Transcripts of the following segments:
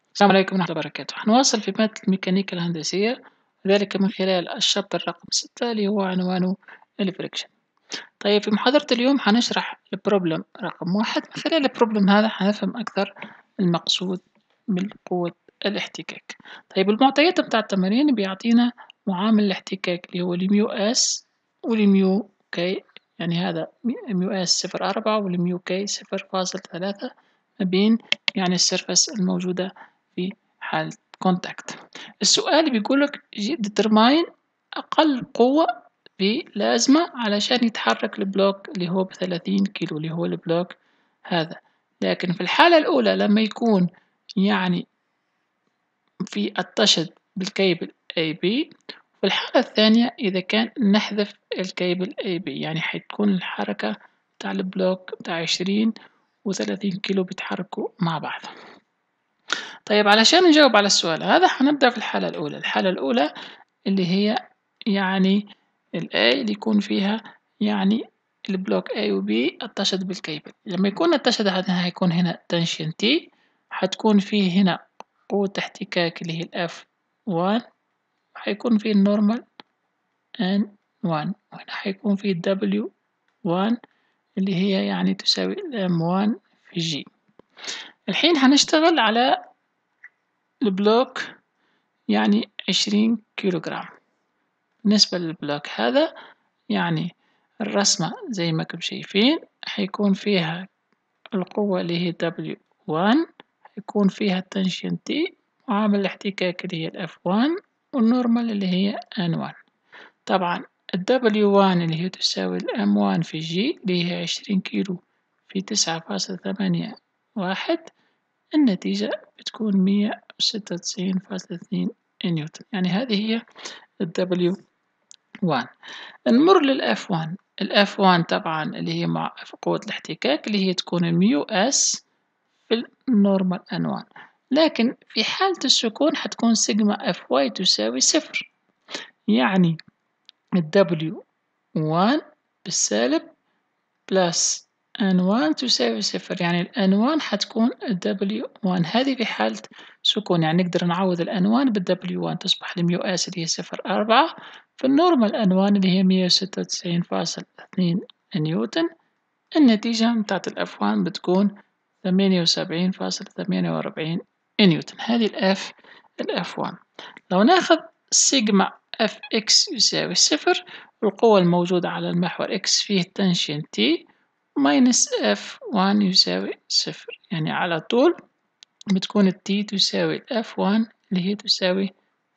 السلام عليكم ورحمة الله وبركاته. هنواصل في مادة الميكانيكا الهندسية وذلك من خلال الشابتر رقم 6 اللي هو عنوانه الفريكشن. طيب في محاضرة اليوم هنشرح البروبلم رقم 1. من خلال البروبلم هذا هنفهم أكثر المقصود من قوة الاحتكاك. طيب المعطيات بتاع التمارين بيعطينا معامل الاحتكاك اللي هو الميو اس والميو كي، يعني هذا ميو اس 0.4 والميو كي 0.3 ما بين يعني السيرفس الموجودة في حالة كونتاكت. السؤال بيقولك determine أقل قوة لازمة علشان يتحرك البلوك اللي هو ب30 كيلو اللي هو البلوك هذا. لكن في الحالة الأولى لما يكون يعني في attached بالكيبل AB، في الحالة الثانية إذا كان نحذف الكيبل AB يعني حتكون الحركة بتاع البلوك بتاع 20 و30 كيلو بيتحركوا مع بعض. طيب علشان نجاوب على السؤال هذا هنبدأ في الحالة الأولى. الحالة الأولى اللي هي يعني ال A اللي يكون فيها يعني البلوك A و B اتشد بالكيبل. لما يكون اتشد هذا هيكون هنا تنشن T، هتكون فيه هنا قوة احتكاك اللي هي ال F1، هيكون فيه النورمال N1، وهنا هيكون فيه W1 اللي هي يعني تساوي M1 في G. الحين هنشتغل على البلوك يعني 20 كيلو جرام. بالنسبة للبلوك هذا يعني الرسمة زي ما انتم شايفين هيكون فيها القوة اللي هي W1، هيكون فيها التنشن T وعامل الاحتكاك اللي هي ال F1 والنورمال اللي هي N1. طبعا ال W1 اللي هي تساوي ال M1 في G اللي هي 20 كيلو في 9.81، النتيجة بتكون 196.2 نيوتن. يعني هذه هي ال W1. نمر للإف 1. الإف 1 طبعا اللي هي مع قوة الاحتكاك اللي هي تكون ميو اس في النورمال ان 1، لكن في حالة السكون حتكون سيجما اف واي تساوي صفر. يعني الدبليو 1 بالسالب بلس ان 1 تساوي صفر، يعني الان 1 حتكون الدبليو 1 هذه في حالة سكون. يعني نقدر نعوض الان 1 بالدبليو 1 تصبح الميو اس اللي هي 0.4 في النورمال ان 1 اللي هي 196.2 نيوتن. النتيجة متاعت الاف 1 بتكون 78.48 نيوتن. هذه الاف 1. لو ناخذ سيجما اف اكس يساوي صفر، القوة الموجودة على المحور اكس فيه تنشن تي ماينس اف 1 يساوي صفر، يعني على طول بتكون التي تساوي الاف 1 اللي هي تساوي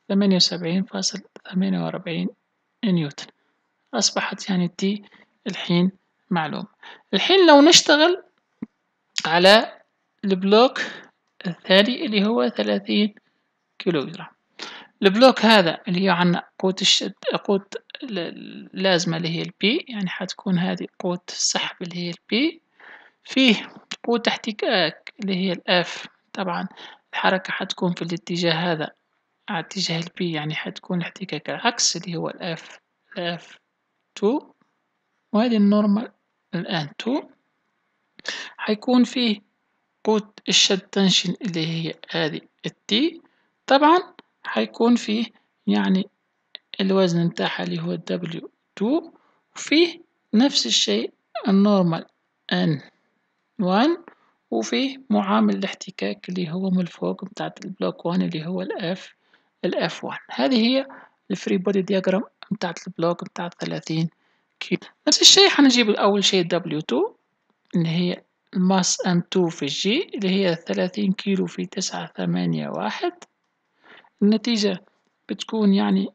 78.48 نيوتن. أصبحت يعني التي الحين معلوم. الحين لو نشتغل على البلوك الثاني اللي هو 30 كيلوغرام. البلوك هذا اللي هي عنا قوة الشد، قوة اللازمة اللي هي البي، يعني حتكون هذه قوة السحب اللي هي البي، فيه قوة احتكاك اللي هي الاف. طبعا الحركة حتكون في الاتجاه هذا على اتجاه البي، يعني حتكون الاحتكاك العكس اللي هو الاف 2، وهذه النورمال الان 2. حيكون فيه قوة الشد تنشن اللي هي هذه التي. طبعا حيكون فيه يعني الوزن متاعها اللي هو W2، وفيه نفس الشيء النورمال N1، وفيه معامل الاحتكاك اللي هو من الفوق بتاعت البلوك 1 اللي هو الاف 1. هذه هي الفري بودي دياجرام بتاعت البلوك بتاعت 30 كيلو. نفس الشيء حنجيب أول شيء W2 اللي هي الماس M2 في الجي اللي هي 30 كيلو في 9.81. النتيجة بتكون يعني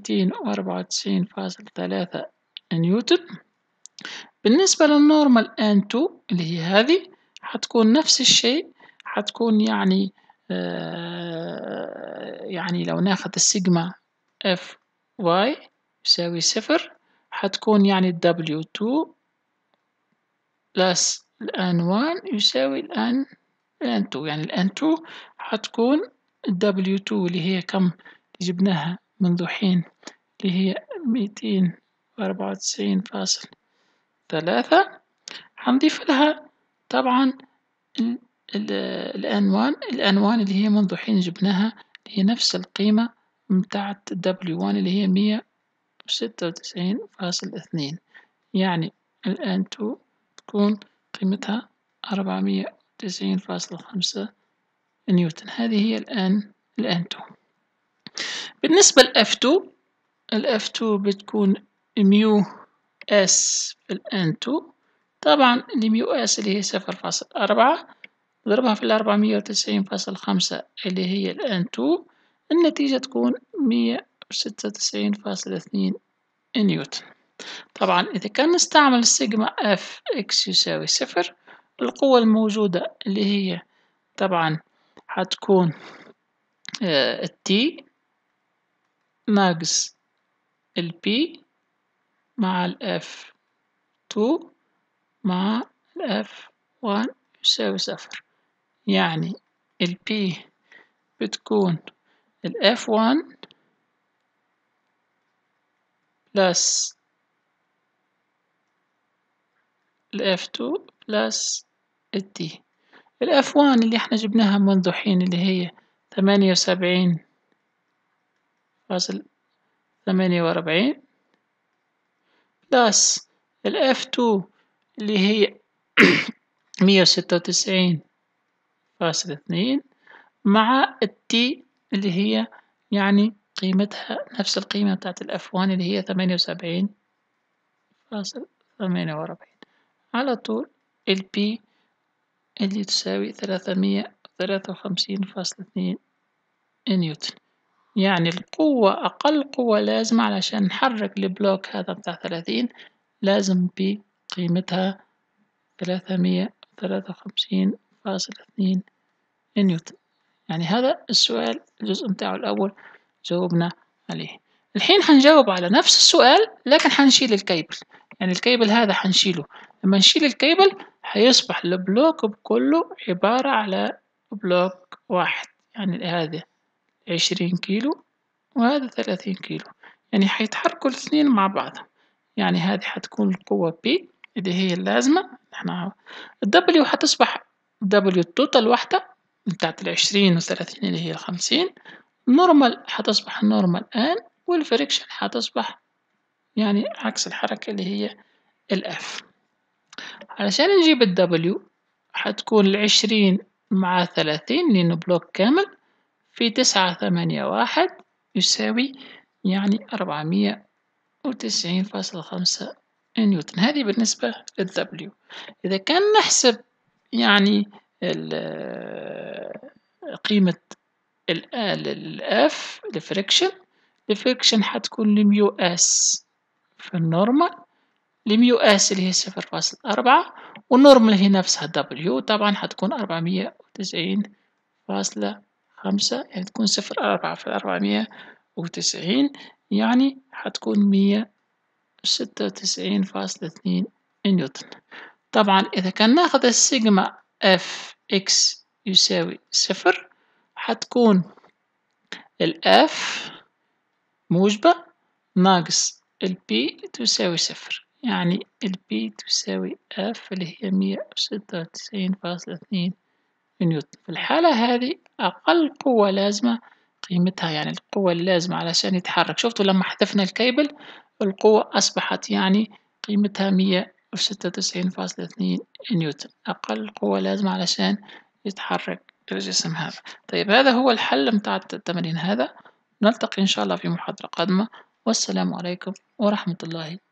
294.3 نيوتن. بالنسبة للنورمال N2 اللي هي هذه حتكون نفس الشيء، حتكون يعني يعني لو ناخد السيجما اف واي يساوي صفر، حتكون يعني W2 بلس N1 يساوي N2، يعني N2 حتكون W2 اللي هي كم جبناها منذ حين اللي هي 294.3. حنضيف لها طبعا الآن 1 اللي هي منذ حين جبناها، هي نفس القيمة متاعة W1 اللي هي 196.2، يعني الآن 2 تكون قيمتها 490.5 نيوتن. هذه هي الآن 2. بالنسبة لF2، الF2 بتكون ميو اس في الآن 2. طبعا الميو اس اللي هي 0.4 نضربها في 490.5 اللي هي الآن 2، النتيجة تكون 196.2 نيوتن. طبعا إذا كان نستعمل السيجما اف اكس يساوي 0، القوة الموجودة اللي هي طبعا حتكون التي ناقص البي مع الاف 2 مع الاف 1 يساوي 0. يعني البي بتكون الاف 1 بلس الاف 2 بلس التي. الاف 1 اللي احنا جبناها منذ حين اللي هي 78.48 بلس الاف 2 اللي هي 196.2 مع التي اللي هي يعني قيمتها نفس القيمة بتاعت الاف 1 اللي هي 78.48، على طول البي اللي تساوي 353.2 نيوتن. يعني القوة أقل قوة لازمة علشان نحرك البلوك هذا بتاع 30 لازم بقيمتها 353.2 نيوتن. يعني هذا السؤال الجزء متاعه الأول جاوبنا عليه. الحين حنجاوب على نفس السؤال لكن حنشيل الكيبل، يعني الكيبل هذا حنشيله. لما نشيل الكيبل حيصبح البلوك بكله عبارة على بلوك واحد، يعني هذا 20 كيلو وهذا 30 كيلو، يعني حيتحركوا الاثنين مع بعض. يعني هذه حتكون القوة P اللي هي اللازمة. احنا الW حتصبح W التوتال واحدة بتاعت 20 و30 اللي هي 50. النورمال حتصبح النورمال آن، والفريكشن حتصبح يعني عكس الحركة اللي هي الF. علشان نجيب W حتكون 20 مع 30 لأنه بلوك كامل في 981 يساوي يعني 490.5 نيوتن. هذه بالنسبة للW. إذا كان نحسب يعني قيمة الF الفريكشن حتكون الميو اس في النورمال، الميو اس اللي هي 0.4 والنورمال هي نفسها W طبعا حتكون 490.5، يعني تكون 0.4 في 490 يعني حتكون 196.2 نيوتن. طبعا إذا كان ناخذ السيجما اف اكس يساوي 0 حتكون الاف موجبة ناقص البي تساوي 0، يعني البي تساوي اف اللي هي 196.2 نيوتن. في الحالة هذه أقل قوة لازمة قيمتها، يعني القوة اللازمة علشان يتحرك، شفتوا لما حذفنا الكيبل القوة أصبحت يعني قيمتها 196.2 نيوتن، أقل قوة لازمة علشان يتحرك الجسم هذا. طيب هذا هو الحل متاع التمرين هذا. نلتقي إن شاء الله في محاضرة قادمة، والسلام عليكم ورحمة الله